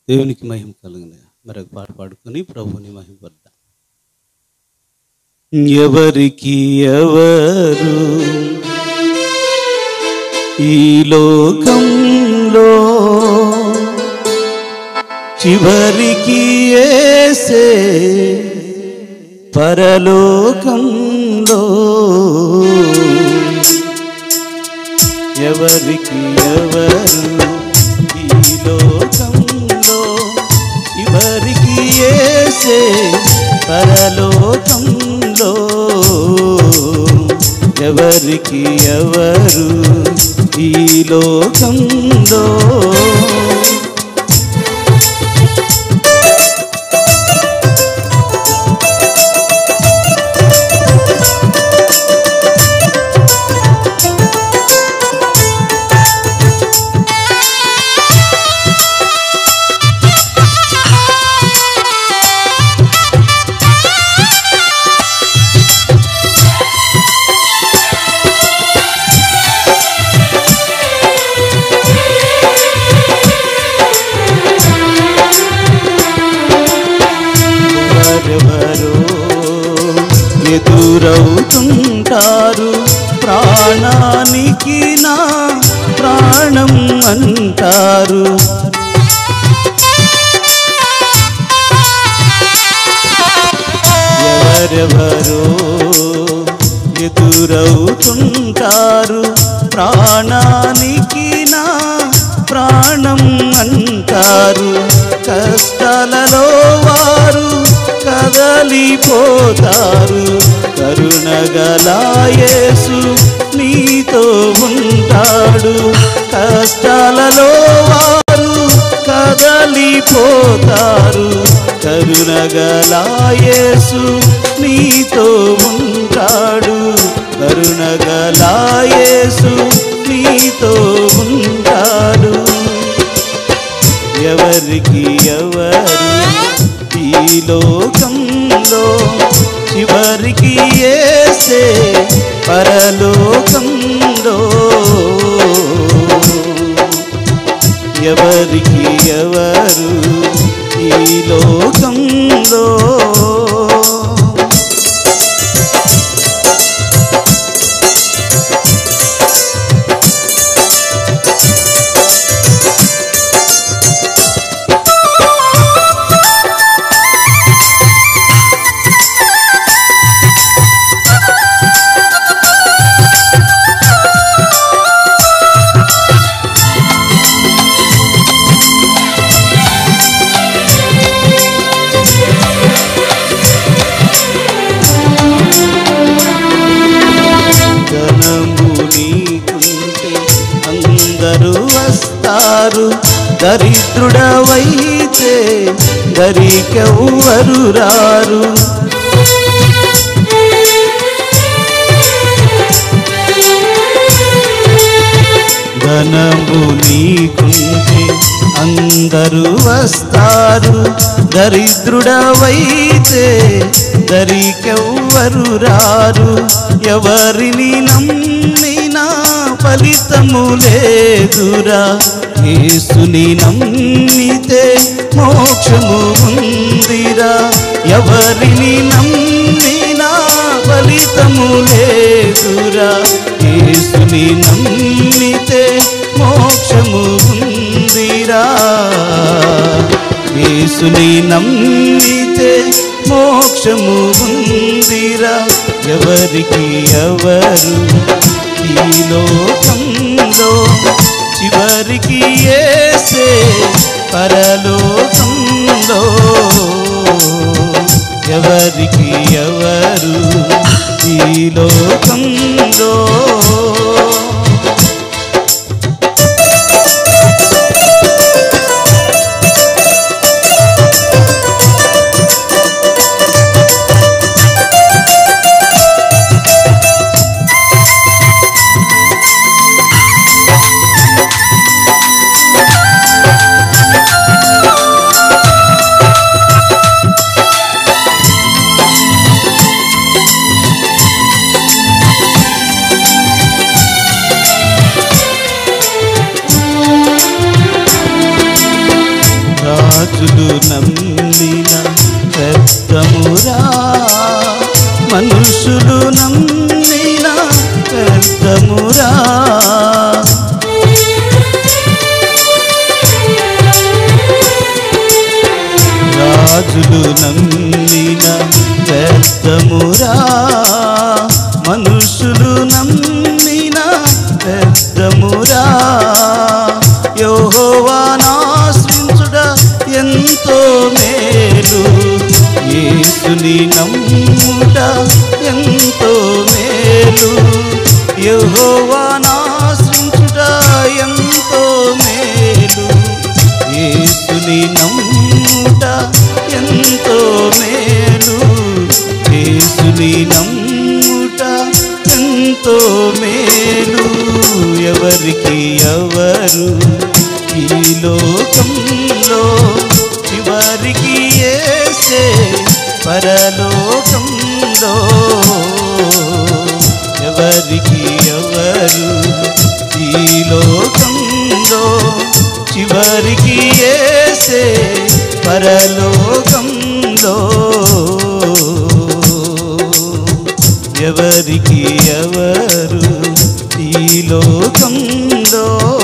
దేవునికి మహిమ కలుగును. మరొక పాట పాడుకొని ప్రభువుని మహిమపడదాం. ఎవరికి ఎవరు ఈ లోకంలో చివరికి యేసే పరలోకంలో. ఎవరికి ఎవరు ఈ లోకంలో చివరికి యేసే పరలోకంలో. ఎవరికి ఎవరు ఈ లోకంలో. ఎదురవుతుంటారు ప్రాణానికి నా ప్రాణం అంటారు. ఎవరెవరో ఎదురవుతుంటారు ప్రాణానికి నా ప్రాణం అంటారు. కష్టాలలో వారు కదలిపోతారు. కరుణగల యేసు నీతో ఉంటాడు. కష్టాలలో వారు కదలిపోతారు. కరుణగల యేసు నీతో ఉంటాడు. కరుణగల యేసు నీతో ఉంటాడు. ఎవరికి ఎవరు ఈ లోకంలో చివరికి యేసే పరలోకంలో. ఎవరికి ఎవరు ఈ లోకంలో. దరిద్రుడవైతే దరికెవ్వరు రారు. ధనము నీకుంటే అందరూ వస్తారు. దరిద్రుడవైతే దరికెవ్వరు రారు. ఎవరిని నమ్మినా ఫలితము లేదురా. యేసుని నమ్మితే మోక్షము ఉందిరా. ఎవరిని నమ్మినా ఫలితము లేదురా. యేసుని నమ్మితే మోక్షము ఉందిరా. యేసుని నమ్మితే మోక్షము ఉందిరా. ఎవరికి ఎవరు ఈ లోకంలో చివరికి యేసే పరలోకంలో. ఎవరికి ఎవరు ఈ లోకంలో. రాజులు నమ్మిన వ్యర్థమురా, మనుషులు నమ్మిన వ్యర్థమురా. రాజులు నమ్మిన వ్యర్థమురా, మనుషులు నమ్మిన వ్యర్థమురా. యెహోవానాశ్రయించుట ఎంతో మేలు, యేసుని నమ్ముట ఎంతో మేలు. యెహోవానాశ్రయించుట ఎంతో మేలు, యేసుని నమ్ముట ఎంతో మేలు. యేసుని నమ్ముట ఎంతో మేలు. ఎవరికి ఎవరు ఈ లోకంలో, చివరికి యేసే పరలోకంలో. ఎవరికి ఎవరు ఈ లోకంలో, చివరికి యేసే పరలోకంలో. ఎవరికి ఎవరు ఈ లోకంలో.